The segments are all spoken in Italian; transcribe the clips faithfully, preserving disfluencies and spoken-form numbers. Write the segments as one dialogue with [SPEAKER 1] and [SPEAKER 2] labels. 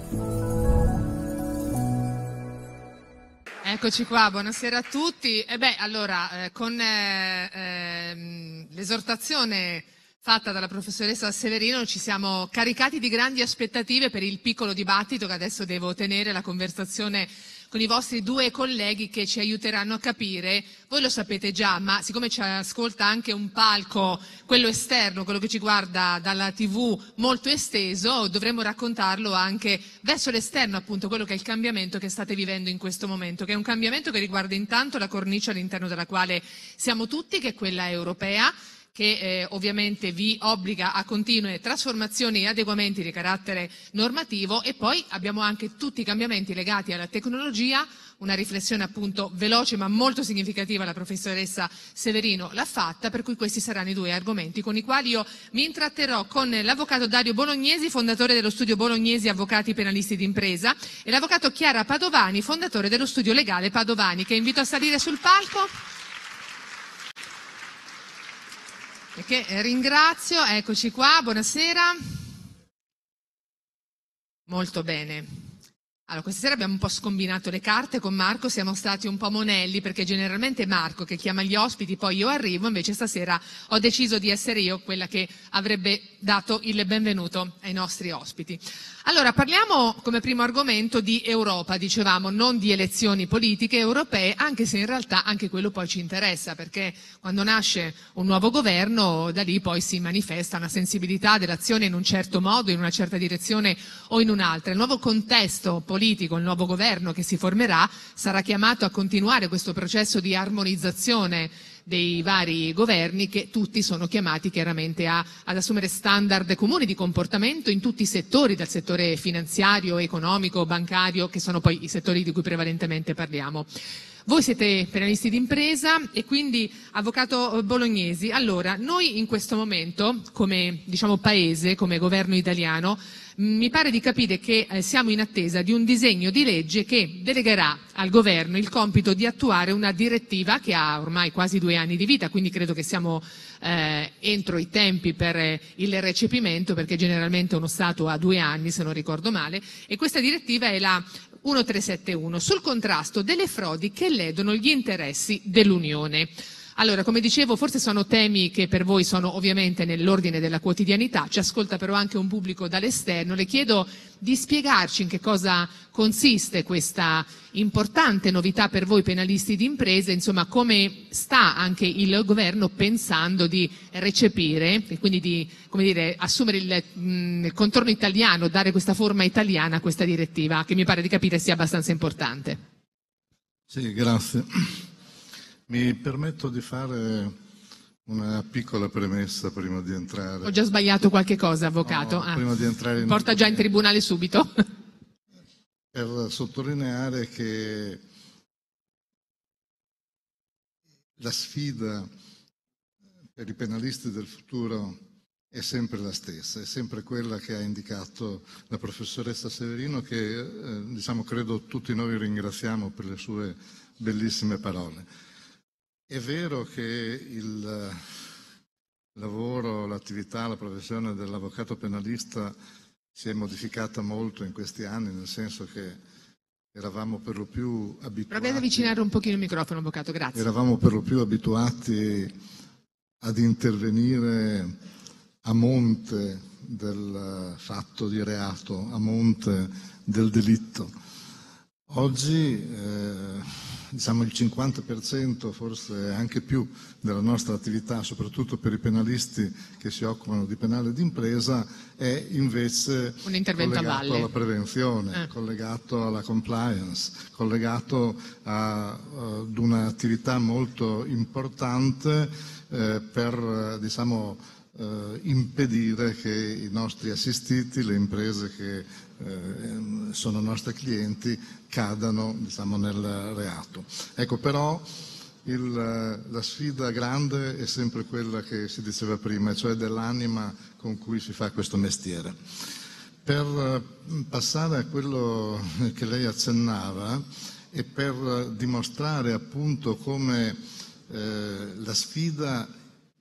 [SPEAKER 1] Eccoci qua, buonasera a tutti. E beh, allora, eh, con eh, ehm, l'esortazione fatta dalla professoressa Severino ci siamo caricati di grandi aspettative per il piccolo dibattito che adesso devo tenere, la conversazione con i vostri due colleghi che ci aiuteranno a capire. Voi lo sapete già, ma siccome ci ascolta anche un palco, quello esterno, quello che ci guarda dalla tivù, molto esteso, dovremmo raccontarlo anche verso l'esterno, appunto, quello che è il cambiamento che state vivendo in questo momento, che è un cambiamento che riguarda intanto la cornice all'interno della quale siamo tutti, che è quella europea, che eh, ovviamente vi obbliga a continue trasformazioni e adeguamenti di carattere normativo, e poi abbiamo anche tutti i cambiamenti legati alla tecnologia. Una riflessione appunto veloce ma molto significativa la professoressa Severino l'ha fatta, per cui questi saranno i due argomenti con i quali io mi intratterrò con l'avvocato Dario Bolognesi, fondatore dello studio Bolognesi Avvocati Penalisti d'Impresa, e l'avvocato Chiara Padovani, fondatore dello studio legale Padovani, che invito a salire sul palco e che ringrazio. Eccoci qua, buonasera. Molto bene. Allora, questa sera abbiamo un po' scombinato le carte con Marco, siamo stati un po' monelli perché generalmente è Marco che chiama gli ospiti, poi io arrivo, invece stasera ho deciso di essere io quella che avrebbe dato il benvenuto ai nostri ospiti. Allora, parliamo come primo argomento di Europa, dicevamo, non di elezioni politiche europee, anche se in realtà anche quello poi ci interessa, perché quando nasce un nuovo governo, da lì poi si manifesta una sensibilità dell'azione in un certo modo, in una certa direzione o in un'altra. Il nuovo contesto politico, il nuovo governo che si formerà sarà chiamato a continuare questo processo di armonizzazione dei vari governi, che tutti sono chiamati chiaramente a, ad assumere standard comuni di comportamento in tutti i settori, dal settore finanziario, economico, bancario, che sono poi i settori di cui prevalentemente parliamo. Voi siete penalisti d'impresa e quindi avvocato Bolognesi. Allora, noi in questo momento, come diciamo paese, come governo italiano, mi pare di capire che eh, siamo in attesa di un disegno di legge che delegherà al governo il compito di attuare una direttiva che ha ormai quasi due anni di vita, quindi credo che siamo eh, entro i tempi per eh, il recepimento, perché generalmente uno Stato ha due anni, se non ricordo male, e questa direttiva è la milletrecentosettantuno sul contrasto delle frodi che ledono gli interessi dell'Unione. Allora, come dicevo, forse sono temi che per voi sono ovviamente nell'ordine della quotidianità, ci ascolta però anche un pubblico dall'esterno. Le chiedo di spiegarci in che cosa consiste questa importante novità per voi penalisti di imprese, insomma come sta anche il governo pensando di recepire e quindi di, come dire, assumere il, mh, il contorno italiano, dare questa forma italiana a questa direttiva, che mi pare di capire sia abbastanza importante.
[SPEAKER 2] Sì, grazie. Mi permetto di fare una piccola premessa prima di entrare.
[SPEAKER 1] Ho già sbagliato qualche cosa, avvocato.
[SPEAKER 2] No,
[SPEAKER 1] ah,
[SPEAKER 2] prima di entrare in
[SPEAKER 1] porta già in tribunale subito.
[SPEAKER 2] Per sottolineare che la sfida per i penalisti del futuro è sempre la stessa, è sempre quella che ha indicato la professoressa Severino, che eh, diciamo credo tutti noi ringraziamo per le sue bellissime parole. È vero che il lavoro, l'attività, la professione dell'avvocato penalista si è modificata molto in questi anni, nel senso che eravamo per lo più abituati...
[SPEAKER 1] Provate ad avvicinare un pochino il microfono, avvocato, grazie.
[SPEAKER 2] Eravamo per lo più abituati ad intervenire a monte del fatto di reato, a monte del delitto. Oggi eh, diciamo il cinquanta per cento, forse anche più, della nostra attività, soprattutto per i penalisti che si occupano di penale d'impresa, è invece
[SPEAKER 1] un intervento
[SPEAKER 2] collegato
[SPEAKER 1] a valle.
[SPEAKER 2] alla prevenzione,
[SPEAKER 1] eh.
[SPEAKER 2] collegato alla compliance, collegato a, ad un'attività molto importante eh, per diciamo, eh, impedire che i nostri assistiti, le imprese che eh, sono nostri clienti, cadano diciamo, nel reato. Ecco, però il, la sfida grande è sempre quella che si diceva prima, cioè dell'anima con cui si fa questo mestiere. Per passare a quello che lei accennava e per dimostrare appunto come eh, la sfida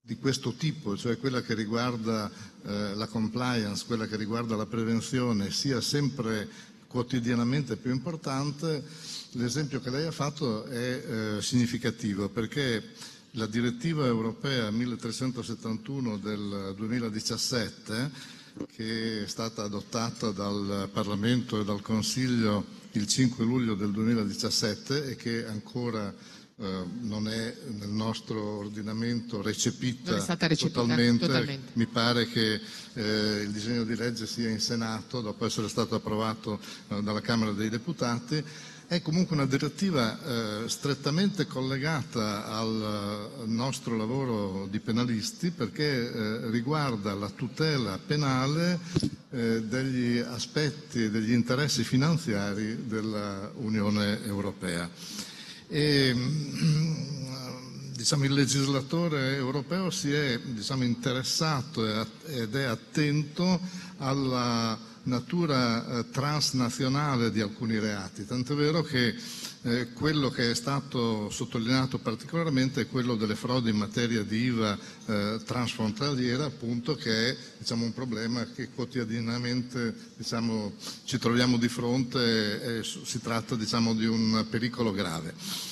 [SPEAKER 2] di questo tipo, cioè quella che riguarda eh, la compliance, quella che riguarda la prevenzione, sia sempre quotidianamente più importante, l'esempio che lei ha fatto è eh, significativo, perché la direttiva europea milletrecentosettantuno del duemiladiciassette, che è stata adottata dal Parlamento e dal Consiglio il cinque luglio del duemiladiciassette e che ancora eh, non è nel nostro ordinamento recepita,
[SPEAKER 1] non è stata recepita
[SPEAKER 2] totalmente.
[SPEAKER 1] totalmente.
[SPEAKER 2] Mi pare che eh, il disegno di legge sia in Senato dopo essere stato approvato eh, dalla Camera dei Deputati. È comunque una direttiva eh, strettamente collegata al nostro lavoro di penalisti, perché eh, riguarda la tutela penale eh, degli aspetti e degli interessi finanziari dell'Unione Europea. E, diciamo, il legislatore europeo si è, diciamo, interessato ed è attento alla natura eh, transnazionale di alcuni reati, tant'è vero che eh, quello che è stato sottolineato particolarmente è quello delle frodi in materia di I V A eh, transfrontaliera, appunto, che è, diciamo, un problema che quotidianamente, diciamo, ci troviamo di fronte e si tratta, diciamo, di un pericolo grave.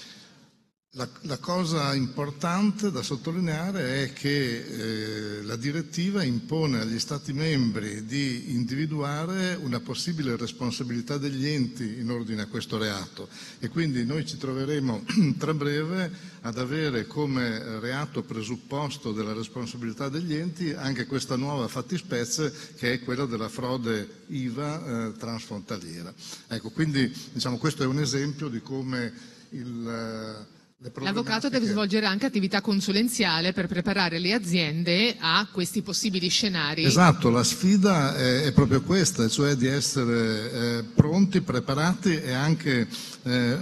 [SPEAKER 2] La, la cosa importante da sottolineare è che eh, la direttiva impone agli Stati membri di individuare una possibile responsabilità degli enti in ordine a questo reato, e quindi noi ci troveremo tra breve ad avere come reato presupposto della responsabilità degli enti anche questa nuova fattispecie, che è quella della frode I V A eh, transfrontaliera. Ecco, quindi, diciamo, questo è un esempio di come il
[SPEAKER 1] l'avvocato deve svolgere anche attività consulenziale per preparare le aziende a questi possibili scenari.
[SPEAKER 2] Esatto, la sfida è, è proprio questa, cioè di essere eh, pronti, preparati e anche eh,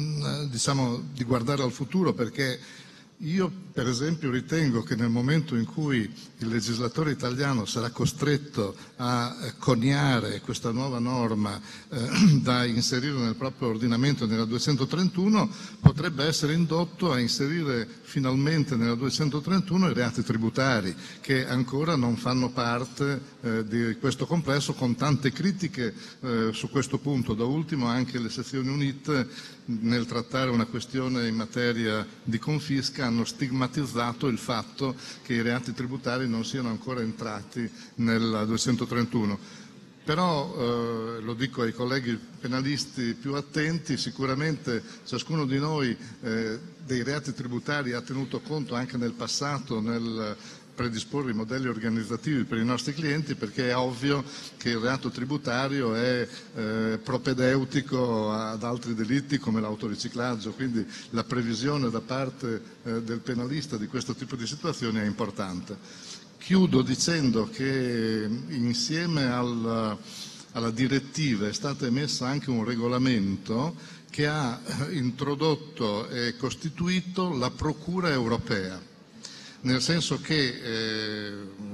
[SPEAKER 2] diciamo, di guardare al futuro, perché io per esempio ritengo che nel momento in cui il legislatore italiano sarà costretto a coniare questa nuova norma eh, da inserire nel proprio ordinamento nella duecentotrentuno, potrebbe essere indotto a inserire finalmente nella duecentotrentuno i reati tributari, che ancora non fanno parte eh, di questo complesso, con tante critiche eh, su questo punto. Da ultimo anche le sezioni unite, nel trattare una questione in materia di confisca, hanno stigmatizzato il fatto che i reati tributari non siano ancora entrati nel duecentotrentuno. Però, eh, lo dico ai colleghi penalisti più attenti, sicuramente ciascuno di noi eh, dei reati tributari ha tenuto conto anche nel passato, nel predisporre i modelli organizzativi per i nostri clienti, perché è ovvio che il reato tributario è eh, propedeutico ad altri delitti come l'autoriciclaggio, quindi la previsione da parte eh, del penalista di questo tipo di situazioni è importante. Chiudo dicendo che insieme al, alla direttiva è stato emesso anche un regolamento che ha introdotto e costituito la Procura europea, nel senso che eh,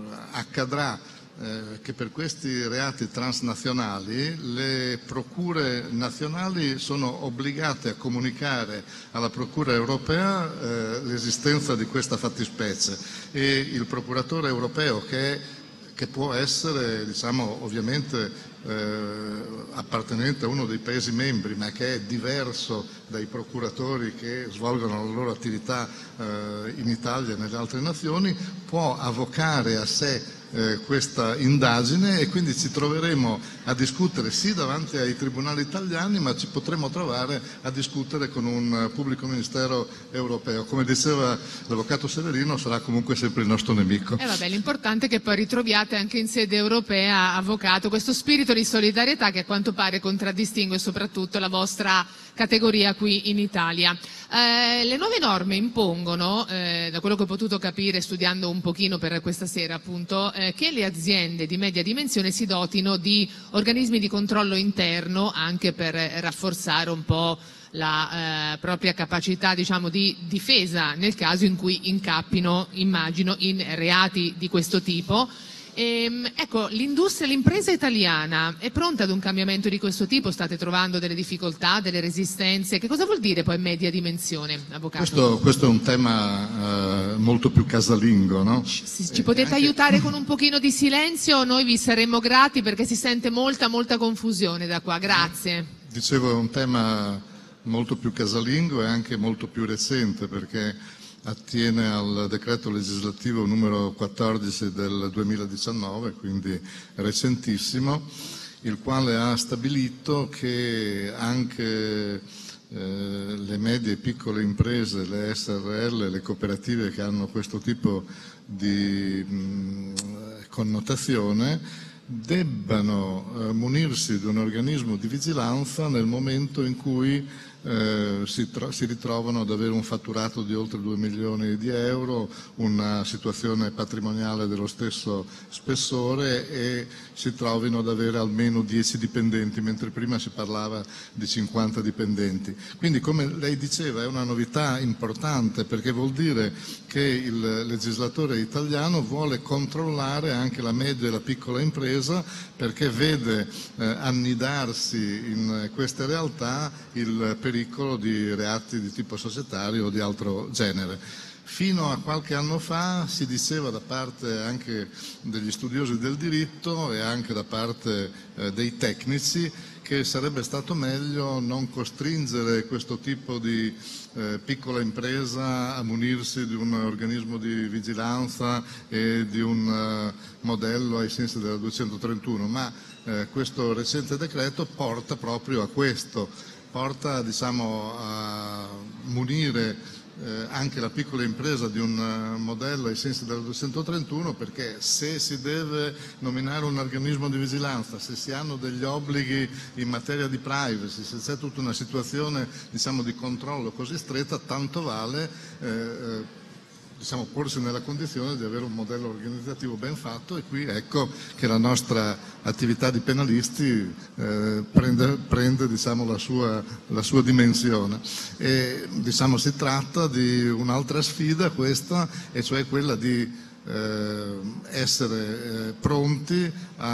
[SPEAKER 2] accadrà eh, che per questi reati transnazionali le procure nazionali sono obbligate a comunicare alla Procura europea eh, l'esistenza di questa fattispecie, e il procuratore europeo, che, è, che può essere, diciamo, ovviamente Eh, appartenente a uno dei Paesi membri, ma che è diverso dai procuratori che svolgono la loro attività eh, in Italia e nelle altre nazioni, può avvocare a sé eh, questa indagine, e quindi ci troveremo a discutere sì davanti ai tribunali italiani, ma ci potremo trovare a discutere con un pubblico ministero europeo. Come diceva l'avvocato Severino, sarà comunque sempre il nostro nemico.
[SPEAKER 1] Eh vabbè, l'importante è che poi ritroviate anche in sede europea, avvocato, questo spirito di solidarietà che a quanto pare contraddistingue soprattutto la vostra categoria qui in Italia. Eh, le nuove norme impongono, eh, da quello che ho potuto capire studiando un pochino per questa sera appunto, eh, che le aziende di media dimensione si dotino di organismi di controllo interno, anche per rafforzare un po' la eh, propria capacità, diciamo, di difesa nel caso in cui incappino, immagino, in reati di questo tipo. E, ecco, l'industria, l'impresa italiana è pronta ad un cambiamento di questo tipo? State trovando delle difficoltà, delle resistenze? Che cosa vuol dire poi media dimensione, avvocato?
[SPEAKER 2] Questo, questo è un tema eh, molto più casalingo, no?
[SPEAKER 1] Ci, ci potete anche... aiutare con un pochino di silenzio? Noi vi saremmo grati perché si sente molta, molta confusione da qua. Grazie.
[SPEAKER 2] Dicevo, è un tema molto più casalingo e anche molto più recente, perché attiene al decreto legislativo numero quattordici del duemiladiciannove, quindi recentissimo, il quale ha stabilito che anche eh, le medie e piccole imprese, le S R L, le cooperative che hanno questo tipo di mh, connotazione, debbano eh, munirsi di un organismo di vigilanza nel momento in cui Eh, si, si ritrovano ad avere un fatturato di oltre due milioni di euro, una situazione patrimoniale dello stesso spessore e si trovino ad avere almeno dieci dipendenti, mentre prima si parlava di cinquanta dipendenti. Quindi, come lei diceva, è una novità importante, perché vuol dire che il legislatore italiano vuole controllare anche la media e la piccola impresa, perché vede eh, annidarsi in queste realtà il pericolo di reati di tipo societario o di altro genere. Fino a qualche anno fa si diceva da parte anche degli studiosi del diritto e anche da parte eh, dei tecnici che sarebbe stato meglio non costringere questo tipo di eh, piccola impresa a munirsi di un organismo di vigilanza e di un uh, modello ai sensi della duecentotrentuno, ma eh, questo recente decreto porta proprio a questo, porta diciamo, a munire Eh, anche la piccola impresa di un uh, modello ai sensi del duecentotrentuno, perché se si deve nominare un organismo di vigilanza, se si hanno degli obblighi in materia di privacy, se c'è tutta una situazione diciamo, di controllo così stretta, tanto vale eh, eh, diciamo, porsi nella condizione di avere un modello organizzativo ben fatto, e qui ecco che la nostra attività di penalisti eh, prende, prende diciamo, la, sua, la sua dimensione. E, diciamo, si tratta di un'altra sfida questa, e cioè quella di eh, essere eh, pronti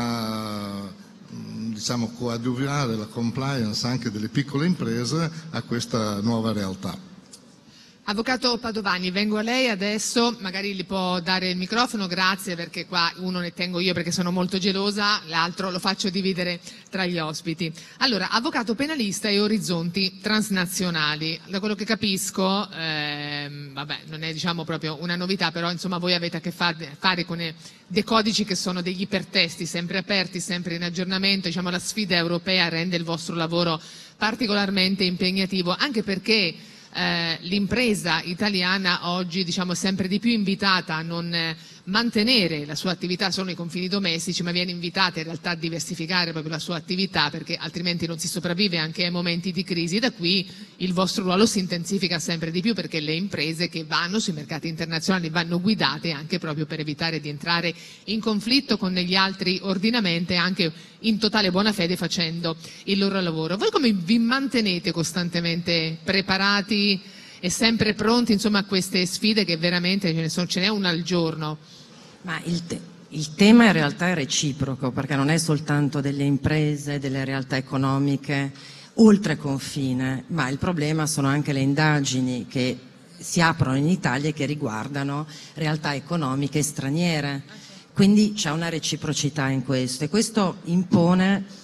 [SPEAKER 2] a diciamo, coadiuvare la compliance anche delle piccole imprese a questa nuova realtà.
[SPEAKER 1] Avvocato Padovani, vengo a lei adesso, magari gli può dare il microfono, grazie, perché qua uno ne tengo io perché sono molto gelosa, l'altro lo faccio dividere tra gli ospiti. Allora, avvocato penalista e orizzonti transnazionali, da quello che capisco, ehm, vabbè, non è diciamo proprio una novità, però insomma voi avete a che fare con dei codici che sono degli ipertesti, sempre aperti, sempre in aggiornamento, diciamo la sfida europea rende il vostro lavoro particolarmente impegnativo, anche perché Eh, l'impresa italiana oggi diciamo sempre di più invitata a non eh, mantenere la sua attività solo nei confini domestici, ma viene invitata in realtà a diversificare proprio la sua attività, perché altrimenti non si sopravvive anche ai momenti di crisi. Da qui il vostro ruolo si intensifica sempre di più, perché le imprese che vanno sui mercati internazionali vanno guidate anche proprio per evitare di entrare in conflitto con gli altri ordinamenti, anche in totale buona fede facendo il loro lavoro. Voi come vi mantenete costantemente preparati e sempre pronti insomma a queste sfide, che veramente ce ne sono, ce n'è una al giorno?
[SPEAKER 3] Ma il, te il tema in realtà è reciproco, perché non è soltanto delle imprese, delle realtà economiche oltre confine, ma il problema sono anche le indagini che si aprono in Italia e che riguardano realtà economiche straniere. Quindi c'è una reciprocità in questo, e questo impone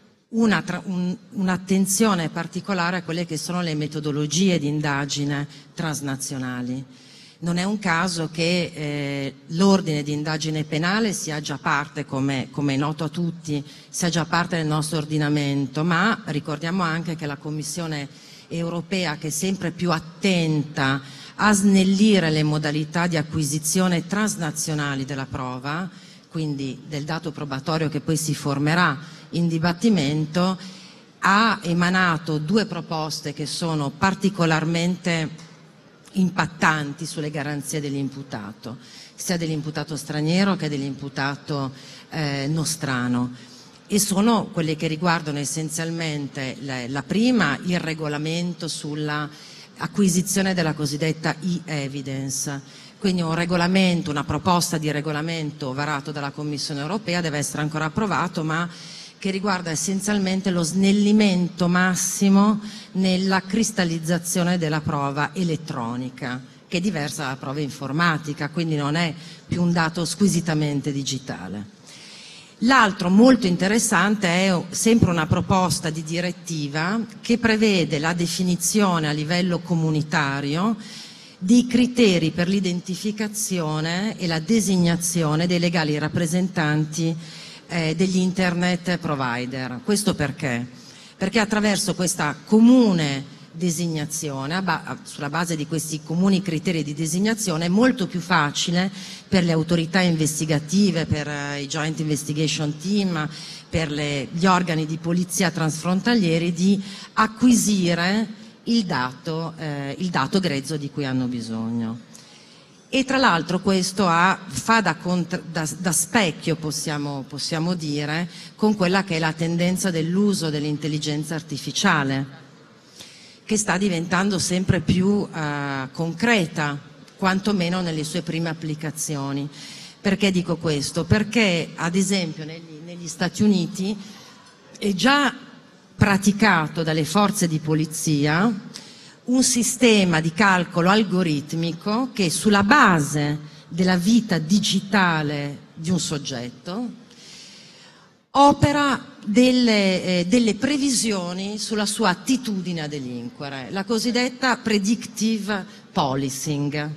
[SPEAKER 3] un'attenzione un, particolare a quelle che sono le metodologie di indagine transnazionali. Non è un caso che eh, l'ordine di indagine penale sia già parte, come, come è noto a tutti, sia già parte del nostro ordinamento, ma ricordiamo anche che la Commissione europea, che è sempre più attenta a snellire le modalità di acquisizione transnazionali della prova, quindi del dato probatorio che poi si formerà in dibattimento, ha emanato due proposte che sono particolarmente impattanti sulle garanzie dell'imputato, sia dell'imputato straniero che dell'imputato eh, nostrano, e sono quelle che riguardano essenzialmente la, la prima, il regolamento sulla acquisizione della cosiddetta e-evidence, Quindi un regolamento, una proposta di regolamento varato dalla Commissione europea deve essere ancora approvato, ma che riguarda essenzialmente lo snellimento massimo nella cristallizzazione della prova elettronica, che è diversa dalla prova informatica, quindi non è più un dato squisitamente digitale. L'altro molto interessante è sempre una proposta di direttiva che prevede la definizione a livello comunitario di criteri per l'identificazione e la designazione dei legali rappresentanti eh, degli internet provider. Questo perché? Perché attraverso questa comune designazione, sulla base di questi comuni criteri di designazione, è molto più facile per le autorità investigative, per i Joint Investigation Team, per le, gli organi di polizia transfrontalieri di acquisire il dato, eh, il dato grezzo di cui hanno bisogno. E tra l'altro questo ha, fa da, da, da specchio, possiamo, possiamo dire, con quella che è la tendenza dell'uso dell'intelligenza artificiale, che sta diventando sempre più eh, concreta, quantomeno nelle sue prime applicazioni. Perché dico questo? Perché ad esempio negli, negli Stati Uniti è già praticato dalle forze di polizia un sistema di calcolo algoritmico che sulla base della vita digitale di un soggetto opera delle, eh, delle previsioni sulla sua attitudine a delinquere, la cosiddetta predictive policing.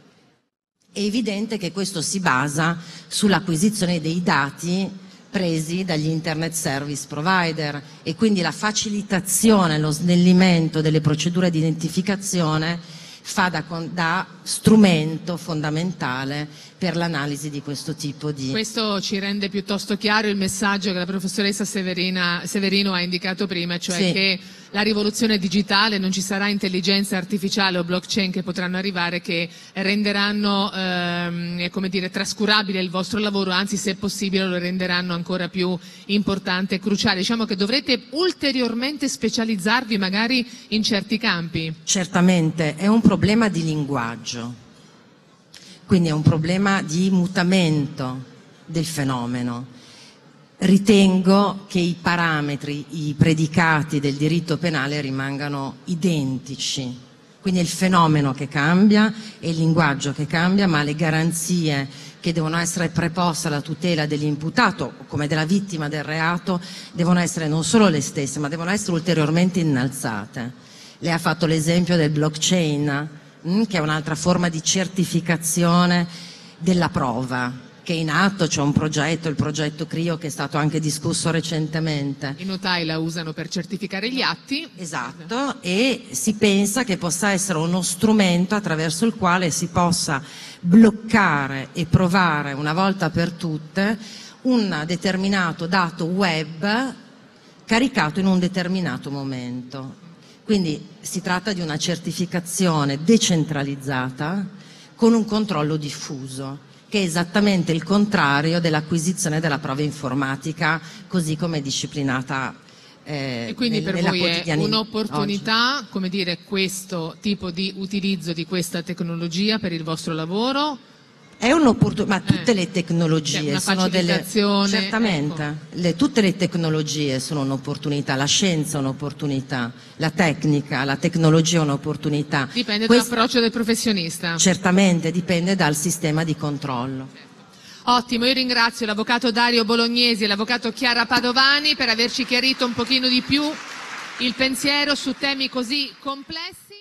[SPEAKER 3] È evidente che questo si basa sull'acquisizione dei dati presi dagli internet service provider e quindi la facilitazione, lo snellimento delle procedure di identificazione fa da, da strumento fondamentale per l'analisi di questo tipo di...
[SPEAKER 1] Questo ci rende piuttosto chiaro il messaggio che la professoressa Severina, Severino ha indicato prima, cioè sì, che la rivoluzione digitale, non ci sarà intelligenza artificiale o blockchain che potranno arrivare che renderanno ehm, come dire, trascurabile il vostro lavoro, anzi se possibile lo renderanno ancora più importante e cruciale. Diciamo che dovrete ulteriormente specializzarvi magari in certi campi.
[SPEAKER 3] Certamente, è un problema di linguaggio, quindi è un problema di mutamento del fenomeno. Ritengo che i parametri, i predicati del diritto penale rimangano identici, quindi è il fenomeno che cambia, è il linguaggio che cambia, ma le garanzie che devono essere preposte alla tutela dell'imputato come della vittima del reato devono essere non solo le stesse, ma devono essere ulteriormente innalzate. Lei ha fatto l'esempio del blockchain, mh, che è un'altra forma di certificazione della prova, che è in atto, c'è un progetto, il progetto CRIO, che è stato anche discusso recentemente.
[SPEAKER 1] I notai la usano per certificare gli atti.
[SPEAKER 3] Esatto, e si pensa che possa essere uno strumento attraverso il quale si possa bloccare e provare una volta per tutte un determinato dato web caricato in un determinato momento. Quindi si tratta di una certificazione decentralizzata con un controllo diffuso, che è esattamente il contrario dell'acquisizione della prova informatica, così come è disciplinata eh,
[SPEAKER 1] e quindi
[SPEAKER 3] nel,
[SPEAKER 1] per
[SPEAKER 3] nella
[SPEAKER 1] voi è un'opportunità, come dire, questo tipo di utilizzo di questa tecnologia per il vostro lavoro?
[SPEAKER 3] È un'opportunità, ma tutte
[SPEAKER 1] eh,
[SPEAKER 3] le tecnologie
[SPEAKER 1] una
[SPEAKER 3] sono delle... Certamente,
[SPEAKER 1] ecco.
[SPEAKER 3] le, tutte le tecnologie sono un'opportunità, la scienza è un'opportunità, la tecnica, la tecnologia è un'opportunità.
[SPEAKER 1] Dipende
[SPEAKER 3] Questo,
[SPEAKER 1] dall'approccio del professionista.
[SPEAKER 3] Certamente, dipende dal sistema di controllo.
[SPEAKER 1] Ottimo, io ringrazio l'avvocato Dario Bolognesi e l'avvocato Chiara Padovani per averci chiarito un pochino di più il pensiero su temi così complessi.